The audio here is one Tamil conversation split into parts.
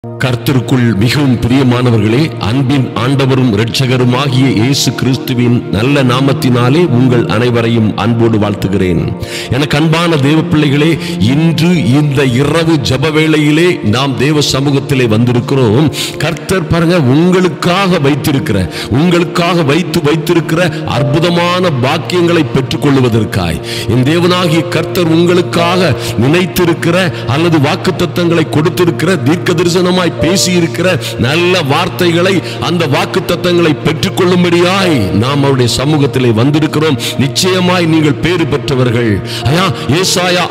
கர்த்தருக்குள் மிகவும் பிரியமானவர்களே, அன்பின் ஆண்டவரும் இரட்சகருமாகிய இயேசு கிறிஸ்துவின் நல்ல நாமத்தினாலே உங்கள் அனைவரையும் அன்போடு வாழ்த்துகிறேன். எனக்கு அன்பான தேவ பிள்ளைகளே, இன்று இந்த இரவு ஜெப வேளையிலே நாம் தேவ சமூகத்திலே வந்திருக்கிறோம். கர்த்தர் பாருங்க, உங்களுக்காக வைத்திருக்கிற அற்புதமான பாக்கியங்களை பெற்றுக் கொள்வதற்காய் என் தேவனாகிய கர்த்தர் உங்களுக்காக நினைத்திருக்கிற அல்லது வாக்குத்தத்தங்களை கொடுத்திருக்கிற, தீர்க்க தரிசனமாய் பேசியிருக்கிற நல்ல வார்த்தைகளை, அந்த வாக்குத்தத்தங்களை பெற்றுக் கொள்ளும்படியாய் நாம் அவருடைய சமூகத்திலே வந்திருக்கிறோம். நிச்சயமாய் நீங்கள் பேறு பெற்றவர்கள். ஏசாயா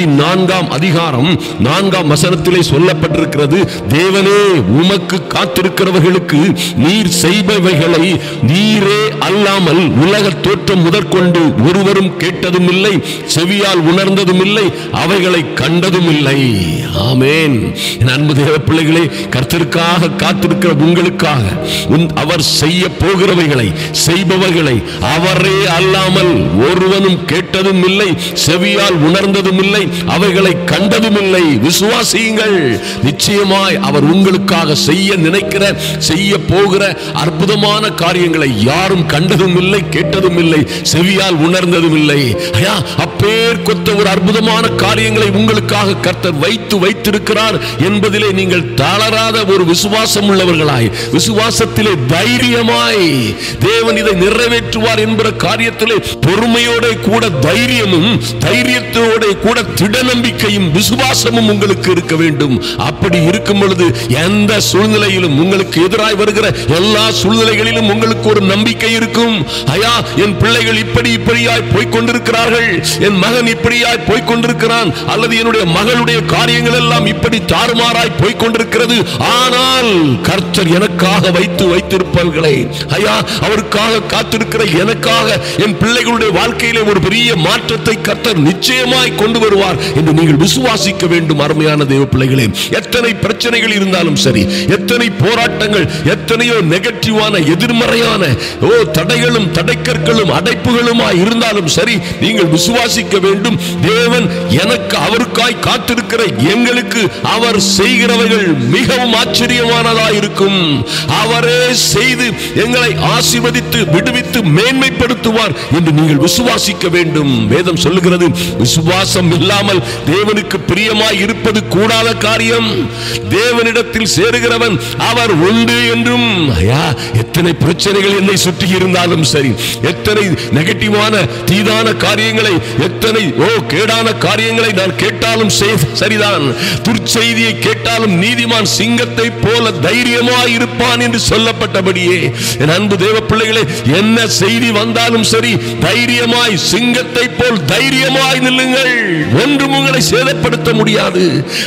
64 அதிகாரம் 4 வசனத்திலே சொல்லப்பட்டிருக்கிறது, தேவனே உமக்கு காத்திருக்கிறவர்களுக்கு நீர் செய்பவைகளை நீரே அல்லாமல் உலக தோற்றம் முதற்கொண்டு ஒருவரும் கேட்டதும் இல்லை, செவியால் உணர்ந்ததும் இல்லை, அவைகளை கண்டதும் இல்லை. ஆமென். என் அன்பு தேவ பிள்ளைகளே, கர்த்தருக்காக காத்திருக்கிற உங்களுக்காக அவர் செய்ய போகிறவைகளை, செய்பவர்களை அவரே அல்லாமல் ஒருவனும் கேட்டதும் இல்லை, செவியால் உணர்ந்ததும் இல்லை, அவைகளை கண்டதும் இல்லை. விசுவாசியுங்கள். நிச்சயமாய் அவர் உங்களுக்காக செய்ய நினைக்கிற, செய்ய போகிற அற்புதமான காரியங்களை யாரும் கண்டதும் இல்லை, கேட்டதும் இல்லை, செவியால் உணர்ந்ததும் இல்லை. அப்பேர் கொத்த ஒரு அற்புதமான காரியங்களை உங்களுக்காக கர்த்தர் வைத்திருக்கிறார் என்பதிலே நீங்கள் தளராத ஒரு விசுவாசம் உள்ளவர்களாய், விசுவாசத்திலே தைரியமாய் தேவன் இதை நிறைவேற்றுவார் என்கிற காரியத்திலே பொறுமையோட கூட தைரியமும், தைரியத்தோட கூட திட நம்பிக்கையும் விசுவாசமும் உங்களுக்கு இருக்க வேண்டும். அப்படி இருக்கும் பொழுது எந்த சூழ்நிலையிலும், உங்களுக்கு எதிராய் வருகிற எல்லா சூழ்நிலைகளிலும் உங்களுக்கு ஒரு நம்பிக்கை இருக்கும். என் பிள்ளைகள் இப்படியாய் போய்கொண்டிருக்கிறார்கள், என் மகன் இப்படியாய் போய்கொண்டிருக்கிறான், அல்லது என்னுடைய மகளுடைய காரியங்கள் எல்லாம் இப்படி தாறுமாறாய் போய்கொண்டிருக்கிறது. ஆனால் கர்த்தர் எனக்காக வைத்திருப்பவர்களை, அவருக்காக காத்திருக்கிற எனக்காக என் பிள்ளைகளுடைய வாழ்க்கையிலே ஒரு பெரிய மாற்றத்தை கர்த்தர் நிச்சயமாய் கொண்டு வருவார் என்று நீங்கள் விசுவாசிக்க வேண்டும். அருமையான தேவ பிள்ளைகளே, எத்தனை பிரச்சனைகள் இருந்தாலும் சரி, எத்தனை போராட்டங்கள், எத்தனையோ நெகட்டிவான எதிர்மறையான தடைகளும் தடைக்கற்களும் அடைப்புகளுமாய் இருந்தாலும் சரி, நீங்கள் விசுவாசிக்க வேண்டும். தேவன் எனக்கு, அவருக்காய் காத்திருக்கிற எங்களுக்கு அவர் செய்கிறவர்கள் மிகவும் ஆச்சரியமானதாக இருக்கும். அவரே செய்து எங்களை ஆசீர்வதித்து விடுவித்து மேன்மைப்படுத்துவார் என்று நீங்கள் விசுவாசிக்க வேண்டும். வேதம் சொல்லுகிறது, விசுவாசம் இல்லாமல் தேவனுக்கு பிரியமாய் இருப்பது கூடாத காரியம். தேவனிடத்தில் சேருகிறவன் அவர் உண்டு என்றும். எத்தனை பிரச்சனைகள் என்னை சுற்றி இருந்தாலும் சரி, எத்தனை நெகட்டிவான தீதான காரியங்களை, எத்தனை கேடான காரியங்களை நான் கேட்டாலும் சரிதான், துர்ச்செய்தியை கேட்டாலும் நீதிமான் சிங்கத்தை போல தைரியமாய் இருப்பான் என்று சொல்லப்பட்டபடியே, என் அன்பு தேவ பிள்ளைகளே, என்ன செய்தி வந்தாலும் சரி, தைரியமாய் சிங்கத்தை போல் தைரியமாய் நில்லுங்கள். ஒன்றும் உங்களை சேதப்படுத்த முடியாது.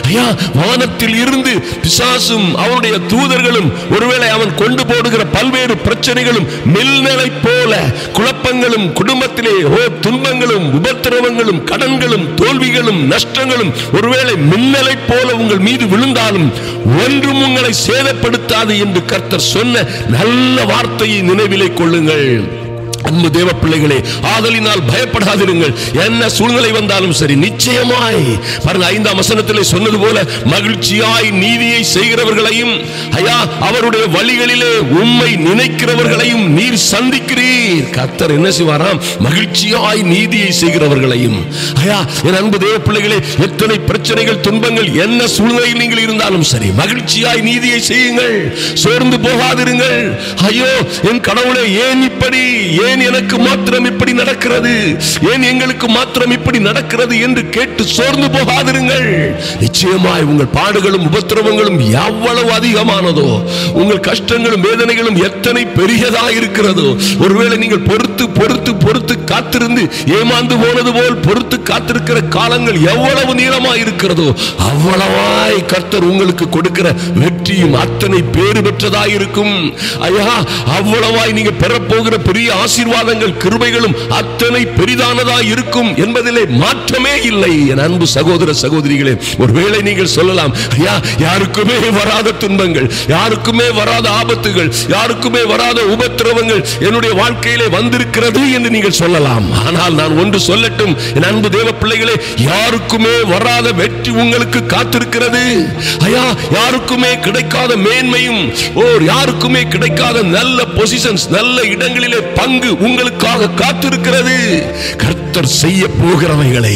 வானத்தில் இருந்து பிசாசும் அவனுடைய தூதர்களும், ஒருவேளை அவன் கொண்டு போடுகிற பல்வேறு பிரச்சனைகளும் மின்னலை போல, குழப்பங்களும், குடும்பத்திலே துன்பங்களும், உபத்திரவங்களும், கடன்களும், தோல்விகளும், நஷ்டங்களும் ஒருவேளை மின்னலை போல உங்கள் மீது விழுந்தாலும் ஒன்றும் உங்களை சேதப்படுத்தாது என்று கர்த்தர் சொன்ன நல்ல வார்த்தையை நினைவிலே கொள்ளுங்கள். அன்பு தேவ பிள்ளைகளே, ஆதலினால் பயப்படாதிருங்கள். என்ன சூழ்நிலை வந்தாலும் சரி, நிச்சயமாய் பாருங்க, 5ஆம் வசனத்திலே சொன்னது போல, மகிழ்ச்சியாய் நீதியை செய்கிறவர்களையும், அவருடைய வழிகளிலே உம்மை நினைக்கிறவர்களையும் நீர் சந்திக்கிறீர். கர்த்தர் என்ன செய்வாராம்? மகிழ்ச்சியாய் நீதியை செய்கிறவர்களையும். என் அன்பு தேவ பிள்ளைகளே, எத்தனை பிரச்சனைகள், துன்பங்கள், என்ன சூழ்நிலையில் நீங்கள் இருந்தாலும் சரி, மகிழ்ச்சியாய் நீதியை செய்யுங்கள். சோர்ந்து போகாதிருங்கள். என் கடவுளே, ஏன் இப்படி, ஏன் எனக்கு மாத்திரம் இப்படி நடக்கிறது, ஏன் எங்களுக்கு மாத்திரம் இப்படி நடக்கிறது என்று கேட்டு சோர்ந்து போகாதிருங்கள். நிச்சயமாய் உங்கள் பாடுகளும் உபத்திரவங்களும் எவ்வளவு அதிகமானதோ, உங்கள் கஷ்டங்களும் வேதனைகளும் எத்தனை பெரியதா இருக்கிறதோ, ஒருவேளை நீங்கள் பொறுத்து காத்திருந்து ஏமாந்து போனது போல் பொறுத்து காத்திருக்கிற காலங்கள் எவ்வளவு நீளமாய் இருக்கிறதோ, அவ்வளவாய் கர்த்தர் உங்களுக்கு கொடுக்கிற வெற்றியும் அத்தனை பேறு பெற்றதாய் இருக்கும். அவ்வளவாய் நீங்க பெறப்போகிற பெரிய ஆசீர்வாதம் ஆசீர்வாதங்கள் கிருபைகளும் அத்தனை பெரிதானதா இருக்கும் என்பதிலே மாற்றமே இல்லை. என் அன்பு சகோதர சகோதரிகளே, ஒருவேளை நீங்கள் சொல்லலாம், ஐயா யாருக்குமே வராத துன்பங்கள், யாருக்குமே வராத ஆபத்துகள், யாருக்குமே வராத உபத்திரவங்கள் என்னுடைய வாழ்க்கையிலே வந்திருக்கிறது என்று நீங்கள் சொல்லலாம். ஆனால் நான் ஒன்று சொல்லட்டும் என் அன்பு தேவ பிள்ளைகளே, யாருக்குமே வராத வெற்றி உங்களுக்கு காத்திருக்கிறது. ஐயா யாருக்குமே கிடைக்காத மேன்மையும் யாருக்குமே கிடைக்காத நல்ல பொசிஷன்ஸ், நல்ல இடங்களிலே பங்கு உங்களுக்காக காத்திருக்கிறது. கர்த்தர் செய்ய போகிறவைகளை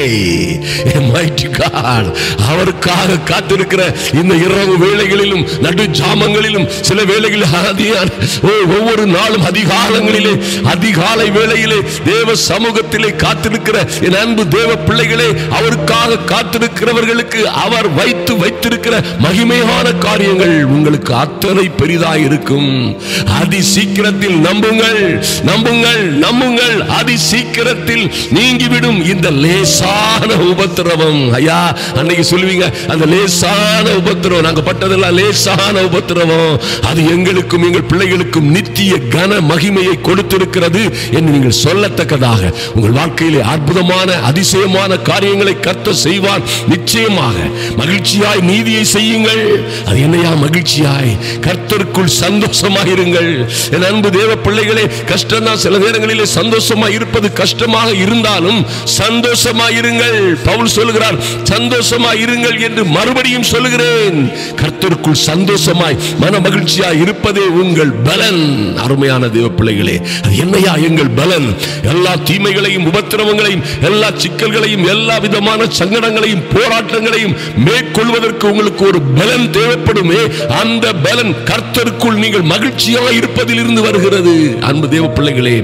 அவருக்காக காத்திருக்கிற இந்த இரவு வேளைகளிலும் நடு ஜாமங்களிலும் சில வேளைகளில் ஒவ்வொரு நாளும் அதிகாலங்களிலே அதிகாலை வேளையிலே தேவ சமூகத்திலே காத்திருக்கிற என் அன்பு தேவ பிள்ளைகளே, அவருக்காக காத்திருக்கிறவர்களுக்கு அவர் வைத்திருக்கிற மகிமையான காரியங்கள் உங்களுக்கு அத்தனை பெரிதாய் இருக்கும். அதி சீக்கிரத்தில் நம்புங்கள், நம்புங்கள், நம்புங்கள். அதி சீக்கிரத்தில் நீங்கிவிடும் இந்த லேசான உபத்திரவம். ஐயா அன்னைக்கு சொல்லுவீங்க, அந்த லேசான உபத்திரவம் நாங்க பட்டதெல்லாம் லேசான உபத்திரவம், அது எங்களுக்கும் எங்கள் பிள்ளைகளுக்கும் நித்திய கன மகிமையை கொடுத்திருக்கிறது என்று நீங்கள் சொல்லத்தக்கதாக உங்கள் வாழ்க்கையிலே அற்புதமான அதிசயமான காரியங்களை கர்த்தர் செய்வார். நிச்சயமாக மகிழ்ச்சியாய் நீதியை செய்யுங்கள். அது என்னையா மகிழ்ச்சியாய் கர்த்தருக்குள் சந்தோஷமாயிருங்கள். என் அன்பு தேவ பிள்ளைகளே, கஷ்டம் தான் சில நேரங்களிலே சந்தோஷமாய் இருப்பது கஷ்டமாக இருந்தாலும் சந்தோஷமாயிருங்கள். பவுல் சொல்லுகிறார், சந்தோஷமாயிருங்கள் என்று மறுபடியும் சொல்லுகிறேன். கர்த்தருக்குள் சந்தோஷமாய் மன மகிழ்ச்சியாய் இருப்பதே உங்கள் பலன். அருமையான தேவ பிள்ளைகளே, அது என்னையா எங்கள் பலன்? எல்லா தீமைகளையும் உபத்திரவங்களையும் எல்லா சிக்கல்களையும் எல்லா விதமான சங்கடங்களையும் போராட்டங்களையும் மேற்கொள்வதற்கு உங்களுக்கு ஒரு பலன் தேவைப்படுமே. அந்த பலன் கர்த்தருக்குள் நீங்கள் மகிழ்ச்சியாய் இருப்பதில் இருந்து வருகிறது. அன்பு தேவ பிள்ளைகளே,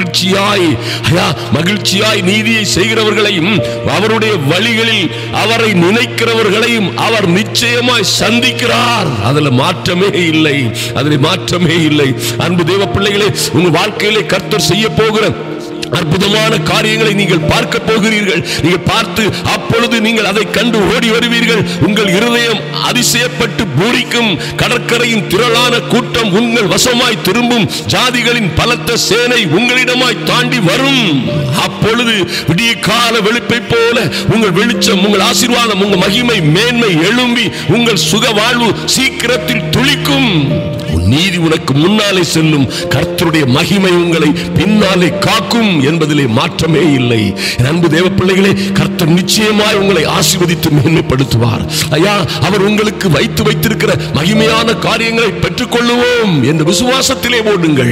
மகிழ்ச்சியாய் நீதியை செய்கிறவர்களையும் அவருடைய வழிகளில் அவரை நினைக்கிறவர்களையும் அவர் நிச்சயமாய் சந்திக்கிறார். அதுல மாற்றமே இல்லை, அதில் மாற்றமே இல்லை. அன்பு தேவ பிள்ளைகளே, உங்க வாழ்க்கையிலே கர்த்தர் செய்ய போகிற அற்புதமான காரியங்களை நீங்கள் பார்க்க போகிறீர்கள். நீங்கள் பார்த்து அப்பொழுது நீங்கள் அதை கண்டு ஓடி வருவீர்கள். உங்கள் இருதயம் அதிசயப்பட்டு பூரிக்கும். கடற்கரையின் திரளான கூட்டம் உங்கள் வசமாய் திரும்பும். ஜாதிகளின் பலத்த சேனை உங்களிடமாய் தாண்டி வரும். அப்பொழுது விடிய கால வெளிப்பை போல உங்கள் வெளிச்சம், உங்கள் ஆசீர்வாதம், உங்கள் மகிமை மேன்மை எழும்பி உங்கள் சுக வாழ்வு சீக்கிரத்தில் துளிக்கும். நீதி உனக்கு முன்னாலே செல்லும், கர்த்தருடைய மகிமை உங்களை பின்னாலே காக்கும் என்பதிலே மாற்றமே இல்லை. அன்பு தேவ பிள்ளைகளே, கர்த்தர் நிச்சயமாய் உங்களை ஆசீர்வதித்து மேன்மைப்படுத்துவார். ஐயா அவர் உங்களுக்கு வைத்திருக்கிற மகிமையான காரியங்களை பெற்றுக் கொள்ளுவோம் என்ற விசுவாசத்திலே ஓடுங்கள்.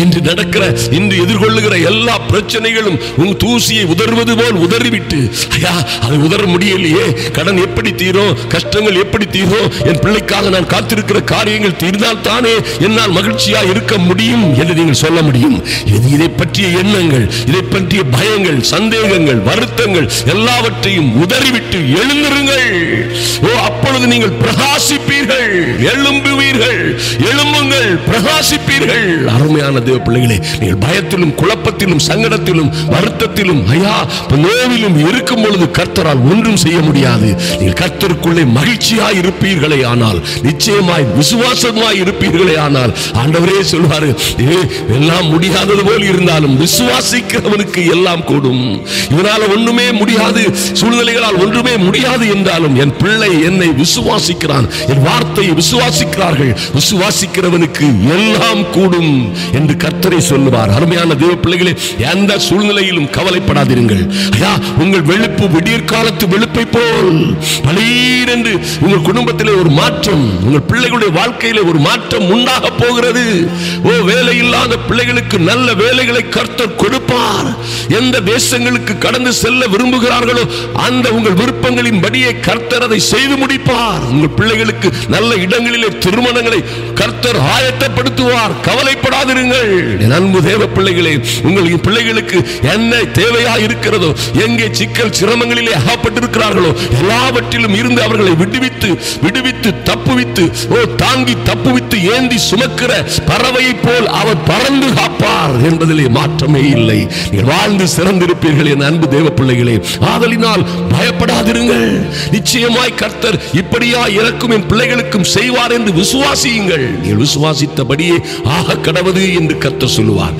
இன்று எதிர்கொள்ளுகிற எல்லா பிரச்சனைகளும் உன் தூசியை உதறுவது போல் உதறிவிட்டு, ஐயா அதை உதற முடியலையே, கடன் எப்படி தீரும், கஷ்டங்கள் எப்படி தீரும், என் பிள்ளைக்காக நான் காத்திருக்கிற காரியங்கள் தீர்ந்தால் தானே என்னால் மகிழ்ச்சியா இருக்க முடியும் என்று நீங்கள் சொல்ல முடியும். இதை பற்றிய எண்ணங்கள், இதை பற்றிய பயங்கள், சந்தேகங்கள், வருத்தங்கள் எல்லாவற்றையும் உதறிவிட்டு எழுந்திருங்கள். அப்பொழுது நீங்கள் பிரகாசிப்பீர்கள், எழும்புவீர்கள். எழும்புங்கள், பிரகாசிப்பீர்கள். அருமையான தேவ பிள்ளைகளே, நீங்கள் பயத்திலும் குழப்பத்திலும் சங்கடத்திலும் வருத்தத்திலும் ஐயா நோவிலும் இருக்கும் பொழுது கர்த்தரால் ஒன்றும் செய்ய முடியாது. நீங்கள் கர்த்தருக்குள்ளே மகிழ்ச்சியாய் இருப்பீர்களே ஆனால், நிச்சயமாய் விசுவாசமாய் இருப்பீர்களே ஆனால், ஆண்டவரே சொல்வாரு, எல்லாம் முடியாதது போல் இருந்தாலும் விசுவாசிக்கிறவனுக்கு எல்லாம் கூடும். இவனால ஒண்ணுமே முடியாது, சூழ்நிலைகளால் ஒன்றுமே முடியாது என்றாலும் என் பிள்ளை என்னை விசுவாசிக்கிறான், என் வார்த்தையை விசுவாசிக்கிறார்கள், விசுவாசிக்கிறவனுக்கு எல்லாம் கூடும் என்று கர்த்தரே சொல்லுவார். அருமையான தேவ பிள்ளைகளே, எந்த சூழ்நிலையிலும் கவலைப்படாதீர்கள். ஐயா உங்கள் வெளுப்பு விடியற் காலத்து வெளுப்பை போல் பளீரென்று உங்கள் குடும்பத்திலே ஒரு மாற்றம், உங்கள் பிள்ளைகளுடைய வாழ்க்கையிலே ஒரு மாற்றம் உண்டாக போகிறது. வேலை இல்லாத பிள்ளைகளுக்கு நல்ல வேலைகளை கர்த்தர் கொடுப்பார். எந்த தேசங்களுக்கு கடந்து செல்ல விரும்புகிறார்களோ அந்த உங்கள் விருப்பங்களின் படியே கர்த்தர் அதை செய்து முடிப்பார். உங்கள் பிள்ளைகளுக்கு நல்ல இடங்களிலே திருமணங்களை கர்த்தர் ஆயத்தப்படுத்துவார். கவலைப்படாதிருங்கள். அன்பு தேவ பிள்ளைகளே, உங்கள் பிள்ளைகளுக்கு என்ன தேவையா இருக்கிறதோ, எங்கே சிக்கல் சிரமங்களிலே அகப்பட்டிருக்கிறார்களோ எல்லாவற்றிலும் இருந்து அவர்களை விடுவித்து தப்புவித்து தாங்கி தப்புவித்து ஏந்தி சுமக்கிற பறவையை போல் அவர் பறந்து காப்பார் என்பதிலே மாற்றமே இல்லை. நீங்கள் வாழ்ந்து சிறந்திருப்பீர்கள் என் அன்பு தேவ பிள்ளைகளே. ஆதலினால் பயப்படாதிருங்கள். நிச்சயமாய் கர்த்தர் இப்படியா எனக்கும் என் பிள்ளைகளுக்கும் செய்வார் என்று விசுவாசியுங்கள். நீங்கள் விசுவாசித்தபடியே ஆக கடவது என்று கர்த்தர் சொல்லுவார்.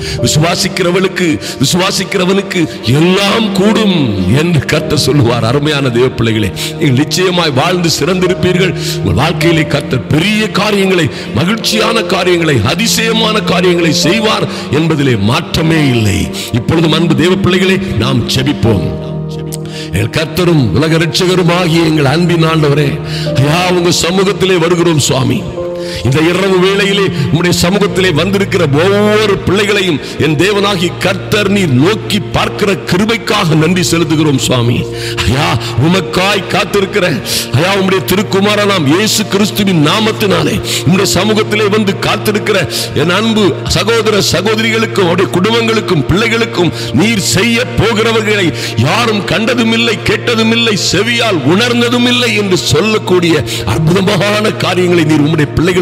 விசுவாசிக்கிறவனுக்கு எல்லாம் கூடும் என்று கர்த்தர் சொல்லுவார். அருமையான தேவ பிள்ளைகளே, நீங்கள் நிச்சயமாய் வாழ்ந்து சிறந்திருப்பீர்கள். உங்கள் வாழ்க்கையிலே கர்த்தர் பெரிய காரியங்களை, மகிழ்ச்சியான காரியங்களை, அதிசயமான காரியங்களை செய்வார் என்பதிலே மாற்றமே இல்லை. இப்பொழுது அன்பு தேவ பிள்ளைகளே, நாம் ஜெபிப்போம். எங்கள் கர்த்தரும் உலக இரட்சகரும் ஆகிய எங்கள் அன்பின் ஆண்டவரே, ஐயா உங்க சமூகத்திலே வருகிறோம் சுவாமி. இந்த இரவு வேளையிலே உம்முடைய சமூகத்திலே வந்திருக்கிற ஒவ்வொரு பிள்ளைகளையும் என் தேவனாகி கர்த்தர் நீர் நோக்கி பார்க்கிற கிருபைக்காக நன்றி செலுத்துகிறோம் சுவாமி. ஐயா உமக்காய் காத்திருக்கிற ஐயா உம்முடைய திருக்குமாரனாம் இயேசு கிறிஸ்துவின் நாமத்தினாலே உம்முடைய சமூகத்திலே வந்து காத்திருக்கிற என் அன்பு சகோதர சகோதரிகளுக்கும் அவருடைய குடும்பங்களுக்கும் பிள்ளைகளுக்கும் நீர் செய்ய போகிறவர்களை யாரும் கண்டதும் இல்லை, கேட்டதும் இல்லை, செவியால் உணர்ந்ததும் இல்லை என்று சொல்லக்கூடிய அற்புதமான காரியங்களை நீர் உம்முடைய பிள்ளைகளுக்காக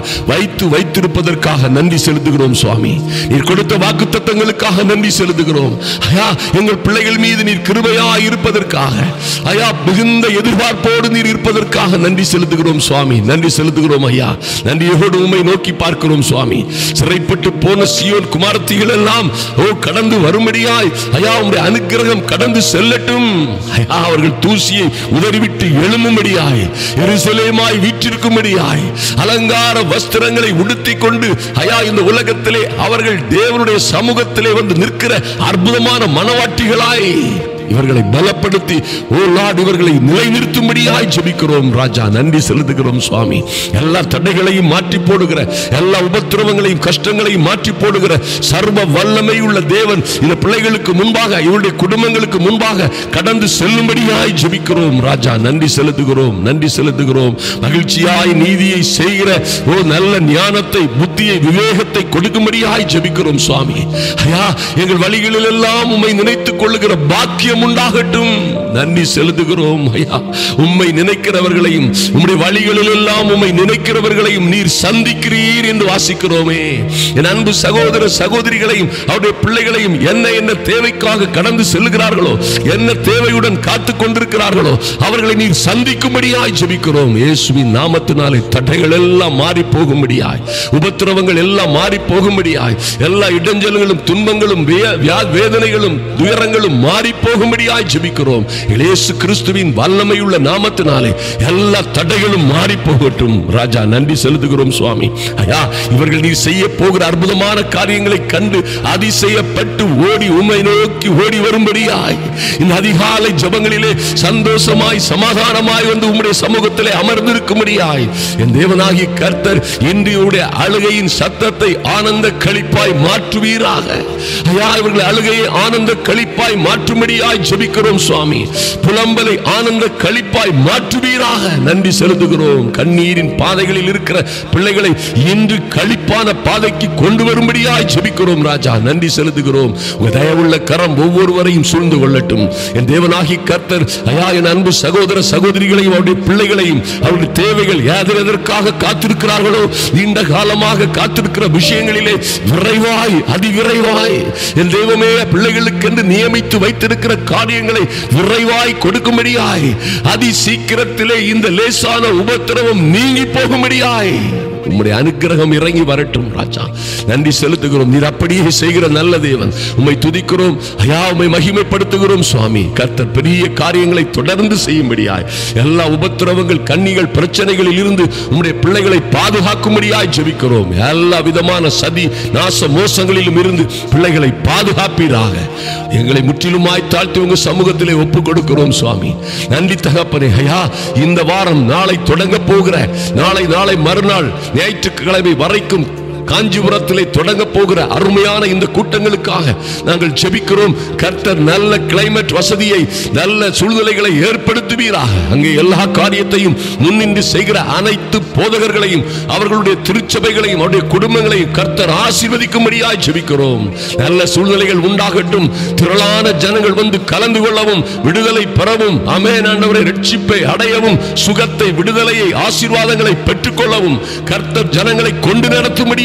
வைத்திருப்பதற்காக நன்றி செலுத்துகிறோம் சுவாமி. நீர் கொடுத்த வாக்குத்தத்தங்களுக்காக நன்றி செலுத்துகிறோம். ஐயா எங்கள் பிள்ளைகள் மீது நீர் கிருபையாய் இருப்பதற்காக, ஐயா மிகுந்த எதிர்பார்ப்போடு நீர் இருப்பதற்காக நன்றி செலுத்துகிறோம் சுவாமி. நன்றி செலுத்துகிறோம் ஐயா. நன்றியோடு உம்மை நோக்கி பார்க்கிறோம் சுவாமி. சிறைப்பட்டு போன சீயோன் குமாரத்திகள் எல்லாம் கடந்து வரும்படியாய் ஐயா உம்முடைய அனுக்கிரகம் கடந்து செல்லட்டும். ஐயா அவர்கள் தூசியை உதறிவிட்டு எழும்பும்படியாய், எருசலேமாய் வீற்றிருக்கும்படியாய் அலங்கார வஸ்திரங்களை உடுத்திக் கொண்டு ஐயா இந்த உலகத்திலே அவர்கள் தேவனுடைய சமூகத்திலே வந்து நிற்கிற அற்புதமான மனவாட்டிகளாய் இவர்களை பலப்படுத்தி இவர்களை நிலைநிறுத்தும்படியாய் ஜெபிக்கிறோம் ராஜா. நன்றி செலுத்துகிறோம் சுவாமி. எல்லா தடைகளையும் மாற்றி போடுகிற, எல்லா உபத்திரவங்களையும் கஷ்டங்களையும் மாற்றி போடுகிற சர்வ வல்லமை உள்ள தேவன் இந்த பிள்ளைகளுக்கு முன்பாக, இவருடைய குடும்பங்களுக்கு முன்பாக கடந்து செல்லும்படியாய் ஜெபிக்கிறோம் ராஜா. நன்றி செலுத்துகிறோம், நன்றி செலுத்துகிறோம். மகிழ்ச்சியாய் நீதியை செய்கிற நல்ல ஞானத்தை, புத்தியை, விவேகத்தை கொடுக்கும்படியாய் ஜெபிக்கிறோம் சுவாமி. ஐயா எங்கள் வழிகளில் எல்லாம் உம்மை நினைத்துக் கொள்ளுகிற பாக்கியம் உண்டாகட்டும். நன்றி செலுத்துகிறோம் ஐயா. உம்மை நினைக்கிறவர்களையும் உம்முடைய வழிகளில் எல்லாம் உம்மை நினைக்கிறவர்களையும் நீர் சந்திக்கிறீர் என்று வாசிக்கிறோமே. என் அன்பு சகோதர சகோதரிகளையும் அவருடைய பிள்ளைகளையும் என்ன தேவைக்காக கடந்து செல்லுகிறார்களோ, என்ன தேவையுடன் காத்துக் கொண்டிருக்கிறார்களோ அவர்களை நீர் சந்திக்கும்படியாய் ஜெபிக்கிறோம். இயேசுவின் நாமத்தினாலே தடைகள் எல்லாம் மாறி போகும்படியாய், உபத்திரவங்கள் எல்லாம் மாறி போகும்படியாய், எல்லா இடைஞ்சல்களும் துன்பங்களும் வேதனைகளும் துயரங்களும் மாறி போகும்படியாய் ஜெபிக்கிறோம். இயேசு கிறிஸ்துவின் வல்லமையுள்ள நாமத்தினாலே எல்லா தடைகளும் மாறி போகட்டும் ராஜா. நன்றி செலுத்துகிறோம் சுவாமி. ஐயா இவர்கள் நீர் செய்ய போகிற அற்புதமான காரியங்களை கண்டு அதிசயப்பட்டு ஓடி உம்மை நோக்கி ஓடி வரும்படியாய் இந்த அதிகாலை ஜெபங்களிலே சந்தோஷமாய் சமாதானமாய் வந்து உம்முடைய சமூகத்திலே அமர்ந்திருக்கும்படியாய் என் தேவனாகிய கர்த்தர் இன்றைய அழுகையின் சத்தத்தை ஆனந்த களிப்பாய் மாற்றுவீராக. ஐயா இவர்கள் அழுகையை ஆனந்த களிப்பாய் மாற்றும்படியாய் ஜெபிக்கிறோம் சுவாமி. புலம்பலை ஆனந்த களிப்பாய் மாற்றுவீராக. நன்றி செலுத்துகிறோம். கண்ணீரின் பாதைகளில் இருக்கிற பிள்ளைகளை இன்று களிப்பான பாதைக்கு கொண்டு வரும்படியாய் ஜெபிக்கிறோம் ராஜா. நன்றி செலுத்துகிறோம். உங்க தயவுள்ள கரம் ஒவ்வொருவரையும் சூழ்ந்து கொள்ளட்டும். என் தேவனாகி கர்த்தர் ஐயா என் அன்பு சகோதர சகோதரிகளையும் அவருடைய பிள்ளைகளையும் அவருடைய தேவைகள் எதற்காக காத்திருக்கிறார்களோ, நீண்ட காலமாக காத்திருக்கிற விஷயங்களிலே விரைவாய், அதிவிரைவாய் என் தெய்வமே பிள்ளைகளுக்கு என்று நியமித்து வைத்திருக்கிற காரியங்களை விரைவாய் கொடுக்கும்படியாய், அதி சீக்கிரத்திலே இந்த லேசான உபத்திரவம் நீங்கி போகும்படியாய் உம்முடைய அனுக்கிரகம் இறங்கி வரட்டும் ராஜா. நன்றி செலுத்துகிறோம். நீர் அப்படியே செய்கிற நல்ல தேவன். உம்மை துதிக்கிறோம் ஐயா, உம்மை மகிமைப்படுத்துகிறோம் சுவாமி. கர்த்தர் பெரிய காரியங்களை தொடர்ந்து செய்யும்படியாய், எல்லா உபத்திரவங்கள், கண்ணிகள், பிரச்சனைகளில் இருந்து உம்முடைய பிள்ளைகளை பாதுகாக்கும்படியாய் ஜெபிக்கிறோம். எல்லா விதமான சதி, நாச, மோசங்களிலும் இருந்து பிள்ளைகளை பாதுகாப்பீராக. எங்களை முற்றிலுமாய் தாழ்த்தி உங்க சமூகத்திலே ஒப்புக் கொடுக்கிறோம் சுவாமி. நன்றி தகப்பனே. ஐயா இந்த வாரம் நாளை தொடங்க போகிற நாளை மறுநாள் ஞாயிற்றுக்கிழமை வரைக்கும் காஞ்சிபுரத்திலே தொடங்க போகிற அருமையான இந்த கூட்டங்களுக்காக நாங்கள் ஜெபிக்கிறோம். கர்த்தர் நல்ல கிளைமேட் வசதியை, நல்ல சூழ்நிலைகளை ஏற்படுத்துவீராக. அங்கே எல்லா காரியத்தையும் முன்னின்று செய்கிற அனைத்து போதகர்களையும் அவர்களுடைய திருச்சபைகளையும் அவருடைய குடும்பங்களையும் கர்த்தர் ஆசீர்வதிக்கும்படியாய் ஜெபிக்கிறோம். நல்ல சூழ்நிலைகள் உண்டாகட்டும். திரளான ஜனங்கள் வந்து கலந்து கொள்ளவும், விடுதலை பெறவும், ஆமென் ஆண்டவரே, ரட்சிப்பை அடையவும், சுகத்தை, விடுதலையை, ஆசீர்வாதங்களை பெற்றுக்கொள்ளவும் கர்த்தர் ஜனங்களை கொண்டு நடத்தும்படியாய்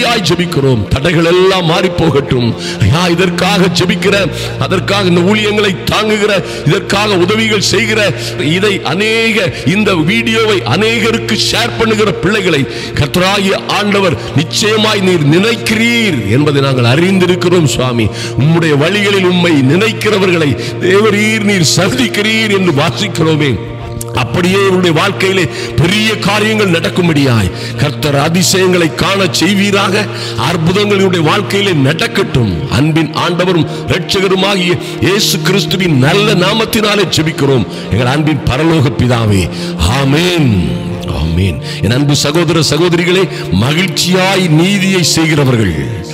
மகிழ்ச்சியாய் ஜெபிக்கிறோம். தடைகள் எல்லாம் மாறி போகட்டும் ஐயா. இதற்காக ஜெபிக்கிற, அதற்காக இந்த ஊழியங்களை தாங்குகிற, இதற்காக உதவிகள் செய்கிற, இதை இந்த வீடியோவை அநேகருக்கு ஷேர் பண்ணுகிற பிள்ளைகளை கர்த்தராகிய ஆண்டவர் நிச்சயமாய் நீர் நினைக்கிறீர் என்பதை நாங்கள் அறிந்திருக்கிறோம் சுவாமி. உம்முடைய வழிகளில் உம்மை நினைக்கிறவர்களை தேவரீர் நீர் சந்திக்கிறீர் என்று வாசிக்கிறோமே. அப்படியே உங்களுடைய வாழ்க்கையிலே பெரிய காரியங்கள் நடக்கும்படியாய் கர்த்தர் அதிசயங்களை காண செய்வீராக. அற்புதங்களுடைய வாழ்க்கையிலே நடக்கட்டும். அன்பின் ஆண்டவரும் இரட்சகருமாகிய இயேசு கிறிஸ்துவின் நல்ல நாமத்தினாலே ஜெபிக்கிறோம் எங்கள் அன்பின் பரலோக பிதாவே. ஆமென், ஆமென். என் அன்பு சகோதர சகோதரிகளே, மகிழ்ச்சியாய் நீதியை செய்கிறவர்கள்,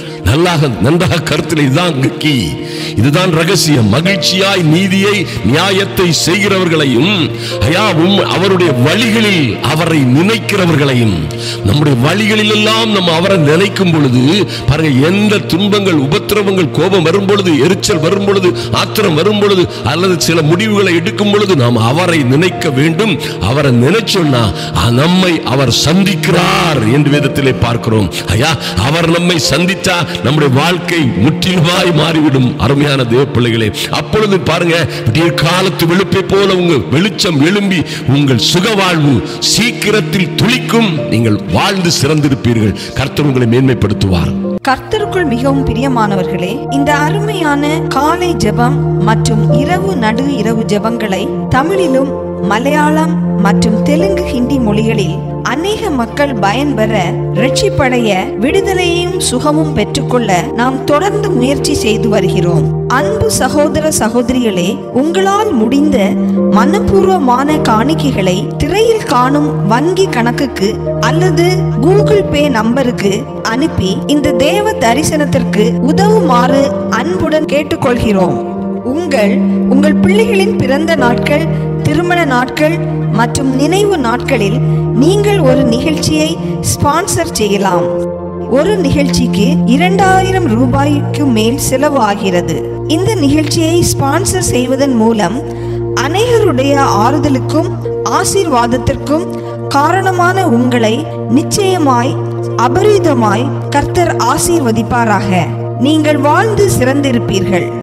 நன்றாக கருத்தில் இதுதான் ரகசியம். மகிழ்ச்சியாய் நீதியை நியாயத்தை செய்கிறவர்களையும் அவருடைய வழிகளில் அவரை நினைக்கிறவர்களையும், நம்முடைய வழிகளில் எல்லாம் நம்ம அவரை நினைக்கும் பொழுது பாருங்க, எந்த துன்பங்கள், உபத்திரவங்கள், கோபம் வரும் பொழுது, எரிச்சல் வரும் பொழுது, ஆத்திரம் வரும் பொழுது, அல்லது சில முடிவுகளை எடுக்கும் பொழுது நாம் அவரை நினைக்க வேண்டும். அவரை நினைச்சோம்னா நம்மை அவர் சந்திக்கிறார் என்று வேதத்திலே பார்க்கிறோம். அவர் நம்மை சந்தித்தா நம்முடைய வாழ்க்கை முற்றிலுமாய் மாறிவிடும். அருமையான தேவ பிள்ளைகளே, அப்பொழுது பாருங்க, காலத்து வெளுப்பை போல உங்கள் வெளிச்சம் எழும்பி உங்கள் சுக வாழ்வு சீக்கிரத்தில் துளிக்கும். நீங்கள் வாழ்ந்து சிறந்திருப்பீர்கள். கர்த்தர் உங்களை மேன்மைப்படுத்துவார். கர்த்தருக்குள் மிகவும் பிரியமானவர்களே, இந்த அருமையான காலை ஜெபம் மற்றும் நடு இரவு ஜெபங்களை தமிழிலும் மலையாளம் மற்றும் தெலுங்கு, ஹிந்தி மொழிகளில் அநேக மக்கள் பயன்பெற, ரட்சிப்படைய, விடுதலையும் சுகமும் பெற்றுக்கொள்ள நாம் தொடர்ந்து முயற்சி செய்து வருகிறோம். அன்பு சகோதர சகோதரிகளே, உங்களால் முடிந்த மனப்பூர்வமான காணிக்கைகளை திரையில் காணும் வங்கி கணக்குக்கு அல்லது கூகுள் பே நம்பருக்கு அனுப்பி இந்த தேவ தரிசனத்திற்கு உதவுமாறு அன்புடன் கேட்டுக்கொள்கிறோம். உங்கள் பிள்ளைகளின் பிறந்த நாட்கள், திருமண நாட்கள் மற்றும் நினைவு நாட்களில் நீங்கள் ஒரு நிகழ்ச்சியை ஸ்பான்சர் செய்யலாம். ஒரு நிகழ்ச்சிக்கு 2000 ரூபாய்க்கு மேல் செலவு ஆகிறது. இந்த நிகழ்ச்சியை ஸ்பான்சர் செய்வதன் மூலம் அநேகருடைய ஆறுதலுக்கும் ஆசீர்வாதத்திற்கும் காரணமான உங்களை நிச்சயமாய் அபரிதமாய் கர்த்தர் ஆசீர்வதிப்பாராக. நீங்கள் வாழ்ந்து சிறந்திருப்பீர்கள்.